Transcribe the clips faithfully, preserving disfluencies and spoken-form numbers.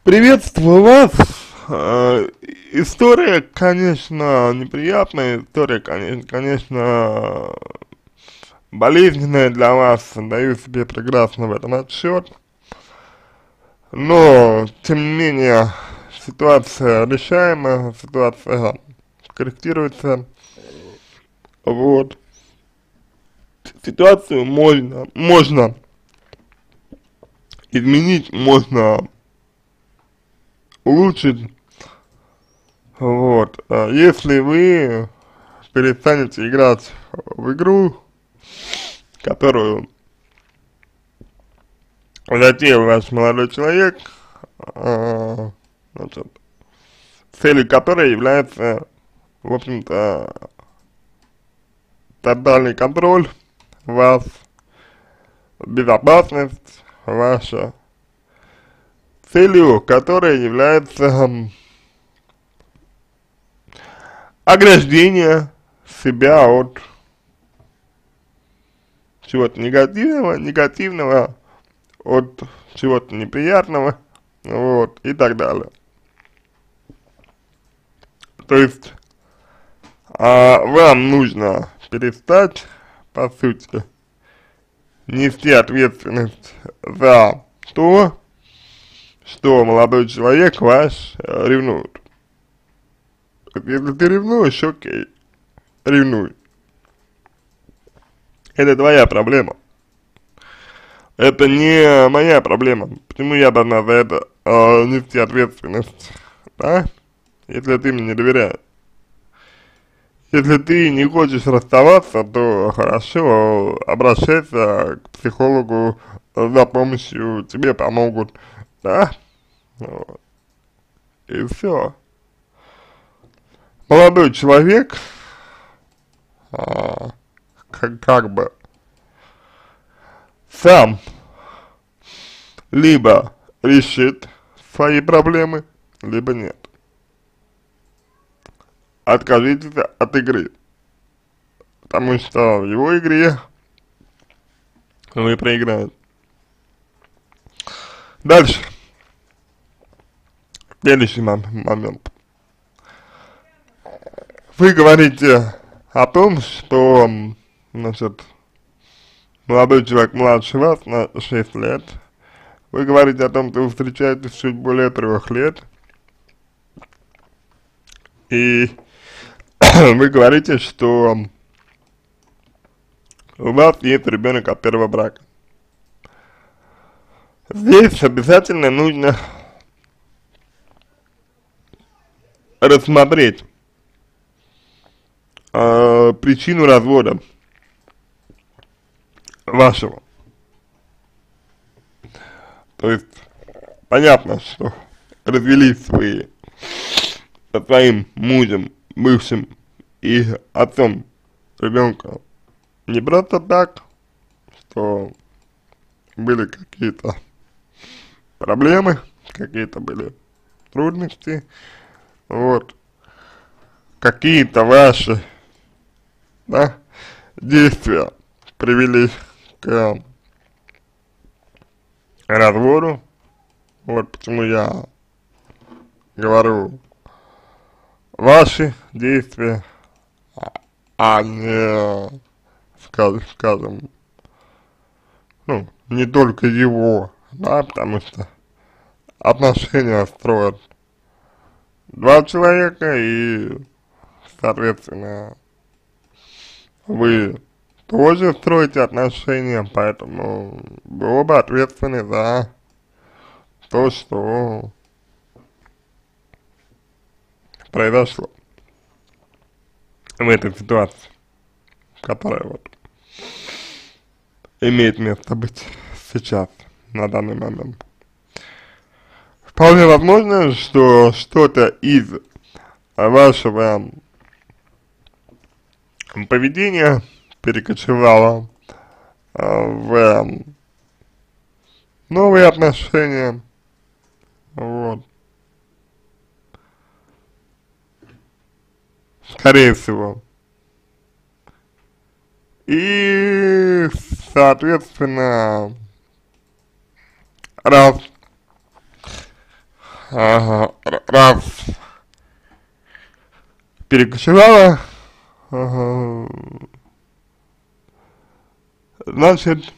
Приветствую вас. Э, История, конечно, неприятная, история, конечно, конечно, болезненная для вас, даю себе прекрасно в этом отчет, но, тем не менее, ситуация решаема, ситуация корректируется, вот, ситуацию можно, можно изменить, можно улучшить, вот, а если вы перестанете играть в игру, которую затеял ваш молодой человек, а, значит, целью которой является, в общем-то, тотальный контроль вас, безопасность ваша, целью которой является м, ограждение себя от чего-то негативного, негативного, от чего-то неприятного, вот, и так далее. То есть, а, вам нужно перестать, по сути, нести ответственность за то, что молодой человек ваш э, ревнует. Вот если ты ревнуешь, окей, ревнуй. Это твоя проблема. Это не моя проблема. Почему я должна за это э, нести ответственность, да? Если ты мне не доверяешь. Если ты не хочешь расставаться, то хорошо, обращайся к психологу за помощью, тебе помогут, да? Вот. И все. Молодой человек, а, как, как бы, сам либо решит свои проблемы, либо нет. Откажитесь от игры, потому что в его игре вы проиграете. Дальше, следующий мом момент. Вы говорите о том, что, значит, молодой человек младше вас на шесть лет. Вы говорите о том, что вы встречаетесь чуть более трех лет. И вы говорите, что у вас есть ребенок от первого брака. Здесь обязательно нужно рассмотреть э, причину развода вашего. То есть, понятно, что развелись вы со своим мужем, бывшим и отцом ребенка не просто так, что были какие-то проблемы, какие-то были трудности, вот, какие-то ваши, да, действия привели к разводу, вот почему я говорю ваши действия, а, а не, скажем, скажем, ну, не только его, да, потому что отношения строят два человека, и, соответственно, вы тоже строите отношения, поэтому вы оба ответственны за то, что произошло в этой ситуации, которая вот имеет место быть сейчас, на данный момент. Вполне возможно, что что-то из вашего поведения перекочевало э, в новые отношения, вот, скорее всего. И, соответственно, раз Ага, р- раз перекочевала, ага, значит,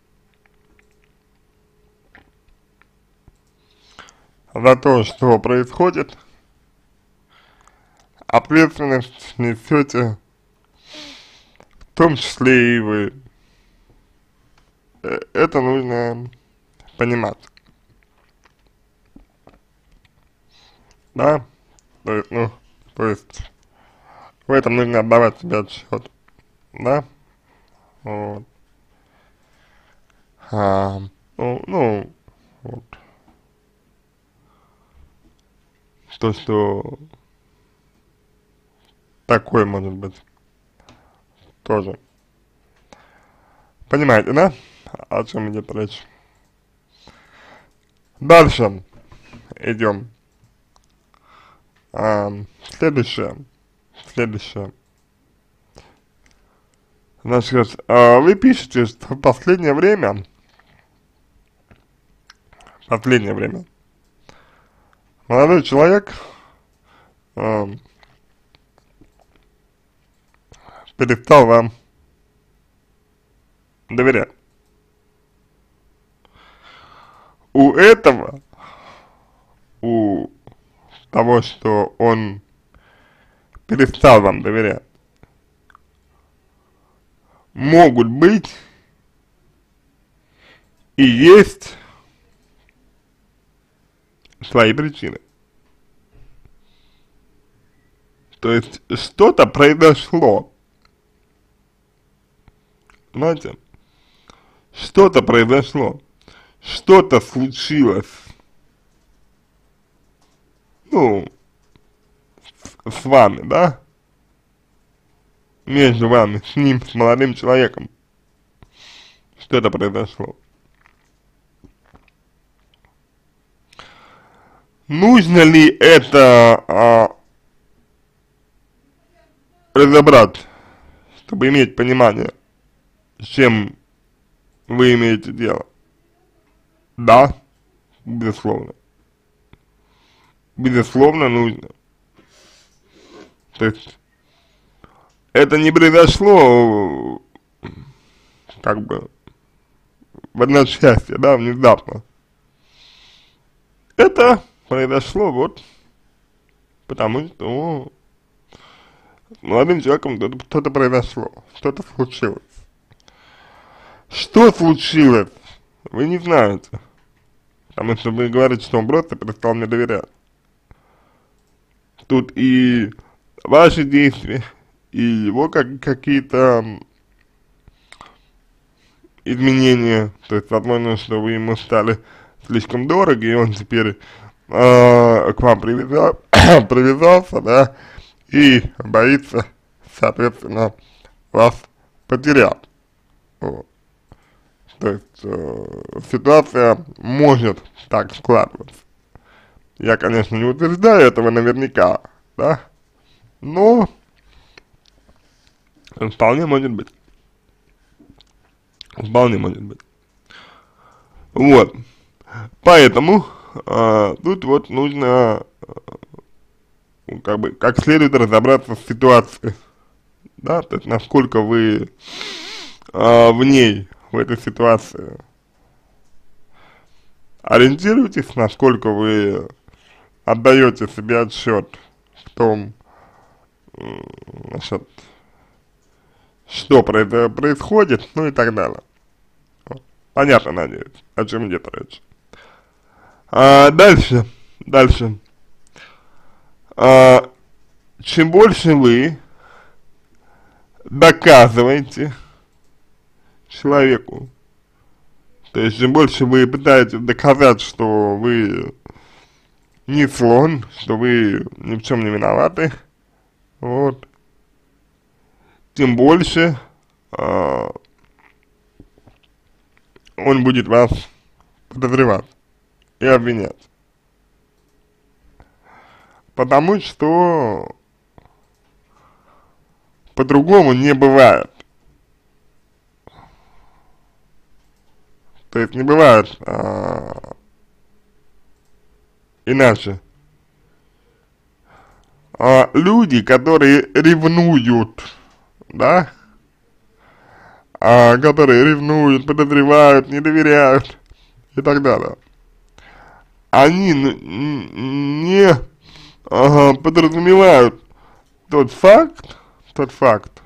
за то, что происходит, ответственность несете в том числе и вы. Э, Это нужно понимать, да? То есть, ну, то есть в этом нужно отдавать себе отчет, да? Вот. А, ну, ну, вот. То, что такое может быть тоже. Понимаете, да? О чем идет речь? Дальше идем. А, следующее. Следующее. Значит, а, вы пишете, что в последнее время, последнее время, молодой человек а, перестал вам доверять. У этого, у того, что он перестал вам доверять, могут быть и есть свои причины. То есть что-то произошло, знаете, что-то произошло, что-то случилось, ну, с, с вами, да, между вами, с ним, с молодым человеком, что-то произошло. Нужно ли это а, разобрать, чтобы иметь понимание, с чем вы имеете дело? Да, безусловно. Безусловно, нужно. То есть, это не произошло, как бы, в одночасье, да, внезапно. Это произошло вот потому, что с молодым человеком что-то произошло, что-то случилось. Что случилось, вы не знаете, потому что вы говорите, что он просто перестал мне доверять. Тут и ваши действия, и его как, какие-то изменения, то есть возможно, что вы ему стали слишком дороги, и он теперь э, к вам привязал, привязался, да, и боится, соответственно, вас потерять. Вот. То есть э, ситуация может так складываться. Я, конечно, не утверждаю этого наверняка, да, но вполне может быть. Вполне может быть. Вот. Поэтому э, тут вот нужно э, как бы как следует разобраться с ситуацией, да, то есть насколько вы э, в ней, в этой ситуации ориентируетесь, насколько вы отдаете себе отсчет в том, э, значит, что произо происходит, ну и так далее. Понятно, надеюсь, о чем идет речь. А дальше, дальше. А, чем больше вы доказываете человеку, то есть чем больше вы пытаетесь доказать, что вы не слон, что вы ни в чем не виноваты, вот, тем больше а, он будет вас подозревать и обвинять. Потому что по-другому не бывает. То есть не бывает а, иначе. А, люди, которые ревнуют, да, а, которые ревнуют, подозревают, не доверяют и так далее, они не ага, подразумевают тот факт, тот факт,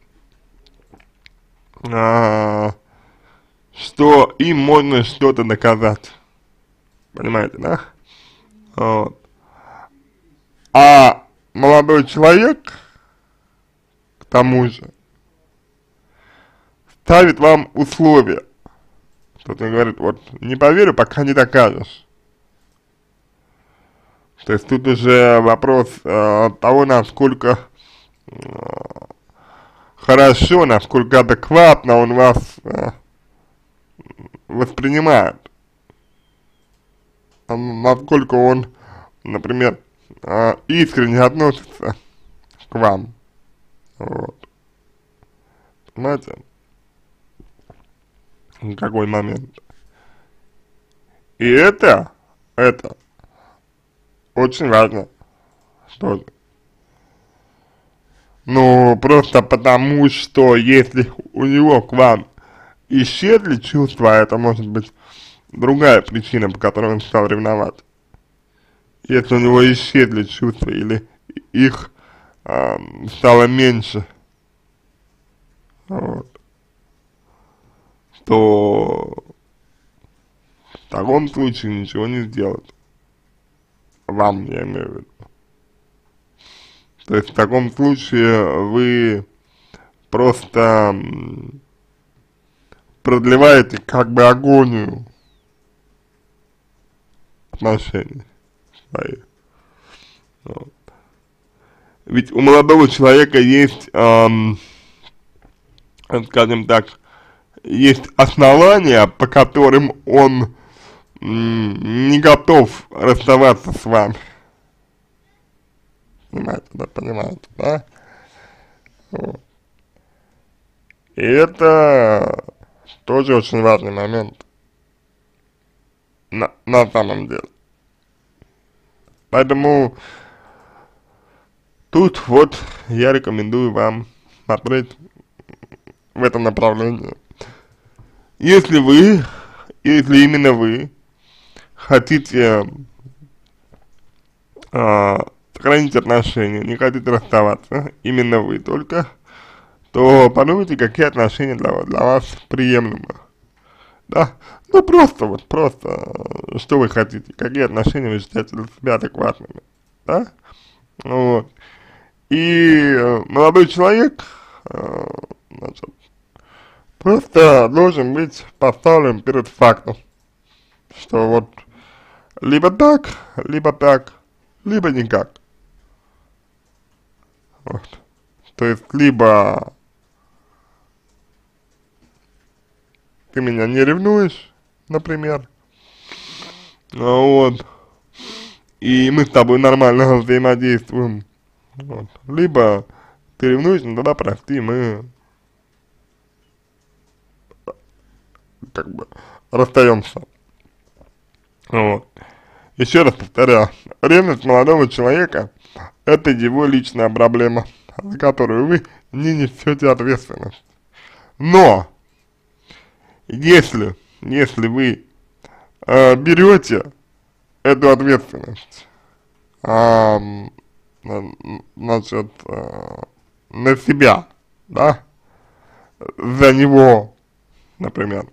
а, что им можно что-то доказать, понимаете, да? Вот. А молодой человек, к тому же, ставит вам условия. Кто-то говорит, вот, не поверю, пока не докажешь. То есть тут уже вопрос э, того, насколько э, хорошо, насколько адекватно он вас э, воспринимает. Насколько он, например, э, искренне относится к вам. Вот. Понимаете? Какой момент. И это, это очень важно тоже. Ну, просто потому, что если у него к вам исчезли чувства, это может быть другая причина, по которой он стал ревновать. Если у него исчезли чувства или их э, стало меньше, вот, то в таком случае ничего не сделать. Вам, я имею в виду. То есть в таком случае вы просто продлеваете как бы агонию отношений своих. Вот. Ведь у молодого человека есть, эм, скажем так, есть основания, по которым он м, не готов расставаться с вами. Понимаете, да, понимаете, да? Вот. И это тоже очень важный момент на, на самом деле. Поэтому тут вот я рекомендую вам смотреть в этом направлении. Если вы, если именно вы хотите э, сохранить отношения, не хотите расставаться, именно вы только, то подумайте, какие отношения для, для вас приемлемы. Да, ну просто вот, просто, что вы хотите, какие отношения вы считаете для себя адекватными, да, вот. И молодой человек, э, значит, просто должен быть поставлен перед фактом, что вот либо так, либо так, либо никак. Вот. То есть либо ты меня не ревнуешь, например, вот, и мы с тобой нормально взаимодействуем, вот. Либо ты ревнуешь, ну тогда прости, мы как бы расстаемся. Вот. Еще раз повторяю, ревность молодого человека — это его личная проблема, за которую вы не несете ответственность. Но если, если вы э, берете эту ответственность, э, значит, э, на себя, да, за него, например,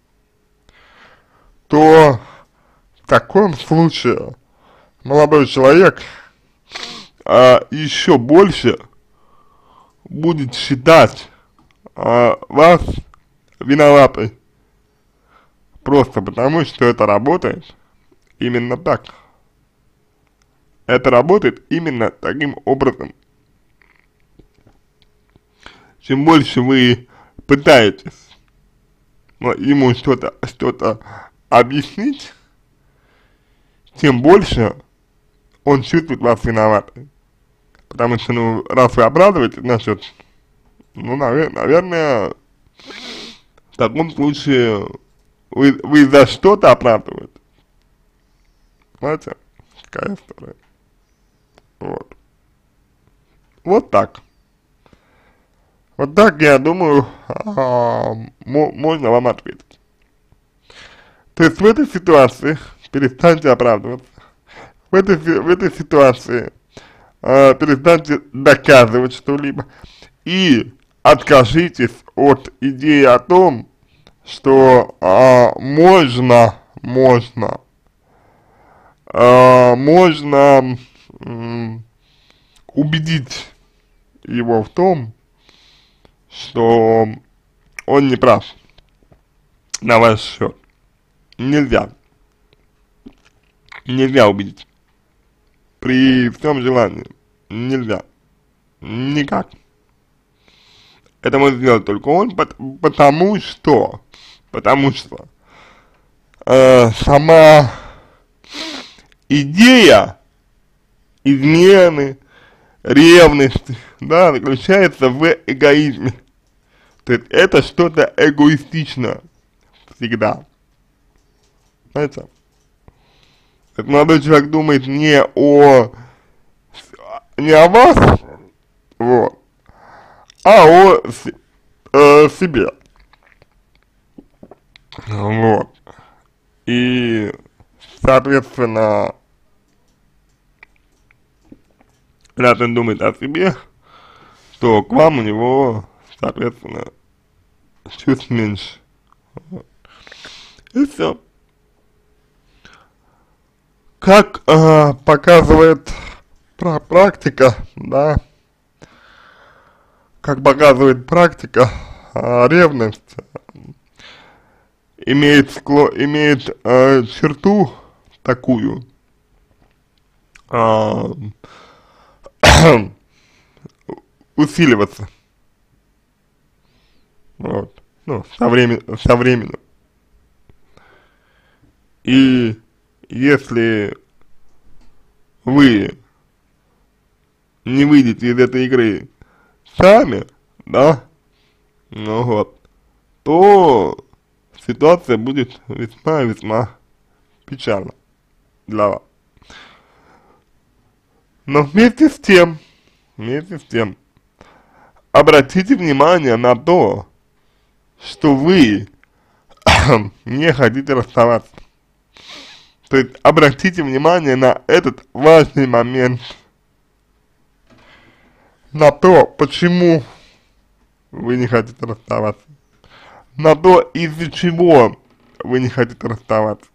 то в таком случае молодой человек а, еще больше будет считать а, вас виноватой, просто потому, что это работает именно так. Это работает именно таким образом. Чем больше вы пытаетесь ему что-то что-то объяснить, тем больше он чувствует вас виноватым. Потому что, ну, раз вы оправдываете, значит, ну, навер наверное, в таком случае вы, вы за что-то оправдываете. Понимаете, такая история. Вот. Вот так. Вот так, я думаю, а, можно вам ответить. То есть в этой ситуации перестаньте оправдываться. В этой, в этой ситуации а, перестаньте доказывать что-либо. И откажитесь от идеи о том, что а, можно, можно, а, можно м, убедить его в том, что он не прав на ваш счет. Нельзя. Нельзя убедить. При всем желании. Нельзя. Никак. Это может сделать только он, потому что, потому что э, сама идея измены, ревности, да, заключается в эгоизме. То есть это что-то эгоистичное всегда. Знаете? Этот молодой человек думает не о, не о вас, вот, а о э, себе. Вот. И, соответственно, раз он думает о себе, то к вам у него, соответственно, чуть меньше. Вот. И все. Как э, показывает пра практика, да, как показывает практика, э, ревность имеет, скло имеет э, черту такую, э, усиливаться. Вот. Ну, со, времен со временем. И если вы не выйдете из этой игры сами, да, ну вот, то ситуация будет весьма-весьма печальна для вас. Но вместе с тем, вместе с тем, обратите внимание на то, что вы не хотите расставаться. То есть обратите внимание на этот важный момент, на то, почему вы не хотите расставаться, на то, из-за чего вы не хотите расставаться,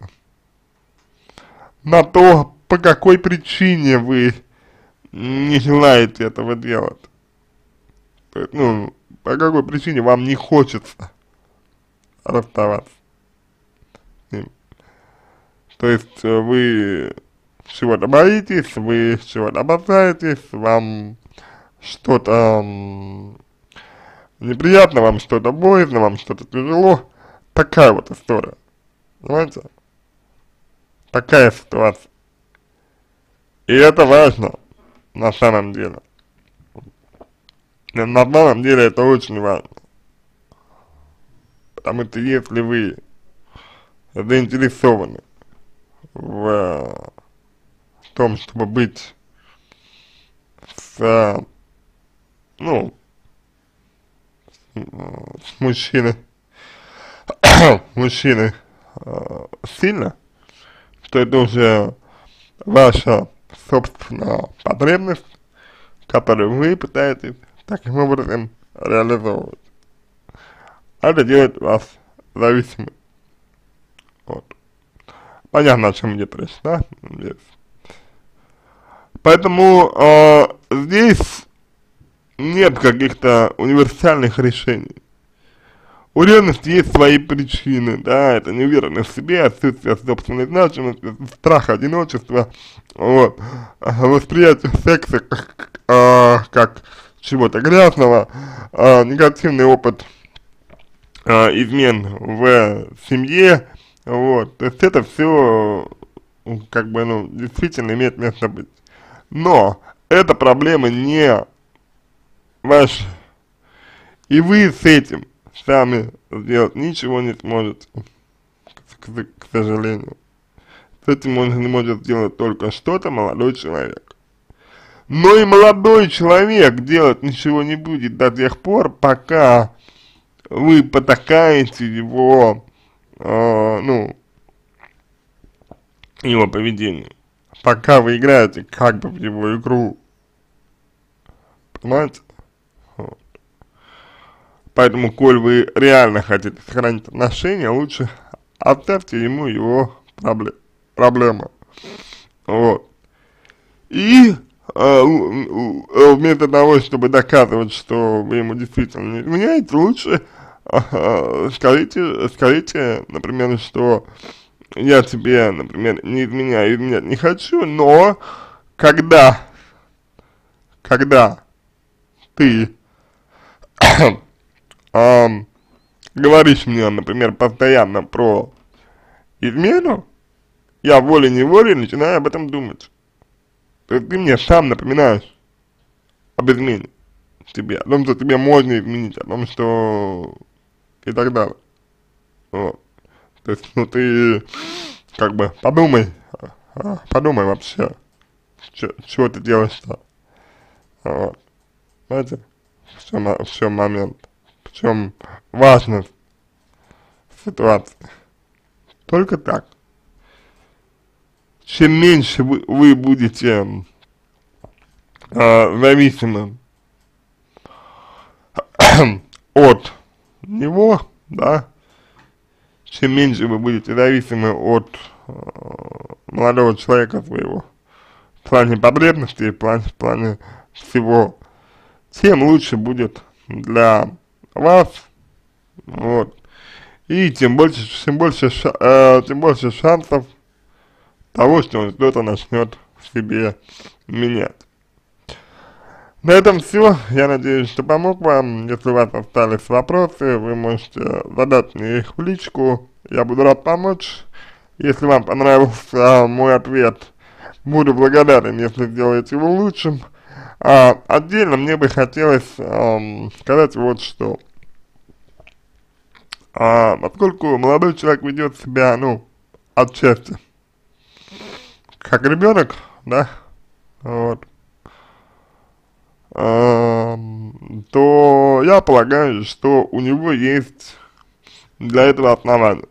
на то, по какой причине вы не желаете этого делать. То есть, ну, по какой причине вам не хочется расставаться с ним. То есть вы чего-то боитесь, вы чего-то опасаетесь, вам что-то неприятно, вам что-то боязно, вам что-то тяжело. Такая вот история. Понимаете? Такая ситуация. И это важно на самом деле. На самом деле это очень важно. Потому что если вы заинтересованы в том, чтобы быть с, ну, с мужчиной, мужчиной э, сильно, то это уже ваша собственная потребность, которую вы пытаетесь таким образом реализовывать. Это делает вас зависимым. Вот. Понятно, о чем идет речь, да? Здесь. Поэтому э, здесь нет каких-то универсальных решений. У ревности есть свои причины, да, это неуверенность в себе, отсутствие собственной значимости, страх одиночества, вот, восприятие секса как, э, как чего-то грязного, э, негативный опыт э, измен в семье, вот, то есть это все, как бы, ну, действительно имеет место быть. Но эта проблема не ваша, и вы с этим сами сделать ничего не сможете, к, к, к сожалению. с этим он не может сделать только что-то молодой человек. Но и молодой человек делать ничего не будет до тех пор, пока вы потакаете его, э, ну, его поведению. Пока вы играете как бы в его игру. Понимаете? Вот. Поэтому, коль вы реально хотите сохранить отношения, лучше оставьте ему его проблем, проблемы. Вот. И э, вместо того, чтобы доказывать, что вы ему действительно не изменяете, лучше э, скажите, скажите, например, что я тебе, например, не изменяю, изменять не хочу, но когда, когда ты э, говоришь мне, например, постоянно про измену, я волей-неволей начинаю об этом думать. То есть ты мне сам напоминаешь об измене тебе, о том, что тебе можно изменить, о том, что и так далее. Вот. То есть, ну ты как бы подумай, подумай вообще, чего ты делаешь-то. Вот. Знаете, в чем, в чем момент, в чем важность ситуации. Только так. Чем меньше вы, вы будете э, зависимы от него, да, чем меньше вы будете зависимы от э, молодого человека своего, в плане потребностей, в плане, в плане всего, тем лучше будет для вас, вот, и тем больше, тем больше, э, тем больше шансов того, что он что-то начнет в себе менять. На этом все. Я надеюсь, что помог вам. Если у вас остались вопросы, вы можете задать мне их в личку. Я буду рад помочь. Если вам понравился мой ответ, буду благодарен, если сделаете его лучшим. А, отдельно мне бы хотелось эм, сказать вот что. А, поскольку молодой человек ведет себя, ну, отчасти как ребенок, да, вот, эм, то я полагаю, что у него есть для этого основания.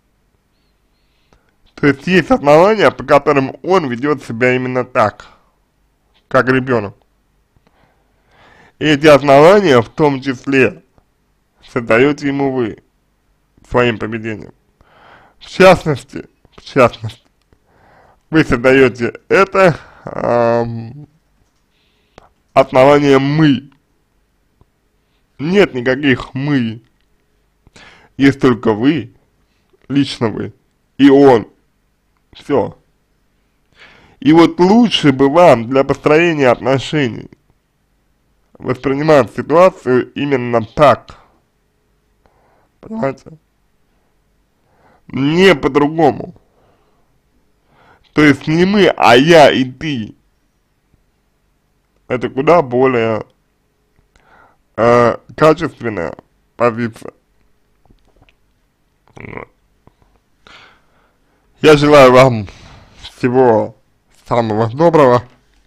То есть есть основания, по которым он ведет себя именно так, как ребенок. И эти основания в том числе создаете ему вы своим поведением. В частности, в частности, вы создаете это эм, основание «мы». Нет никаких «мы». Есть только вы, лично вы, и он. Все. И вот лучше бы вам для построения отношений воспринимать ситуацию именно так. Понимаете? Не по-другому. То есть не мы, а я и ты. Это куда более э, качественная позиция. Я желаю вам всего самого доброго,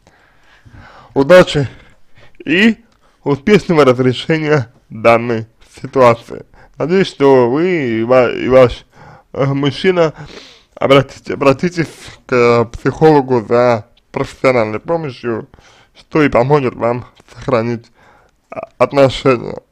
удачи и успешного разрешения данной ситуации. Надеюсь, что вы и, ва и ваш э, мужчина обратите, обратитесь к психологу за профессиональной помощью, что и поможет вам сохранить отношения.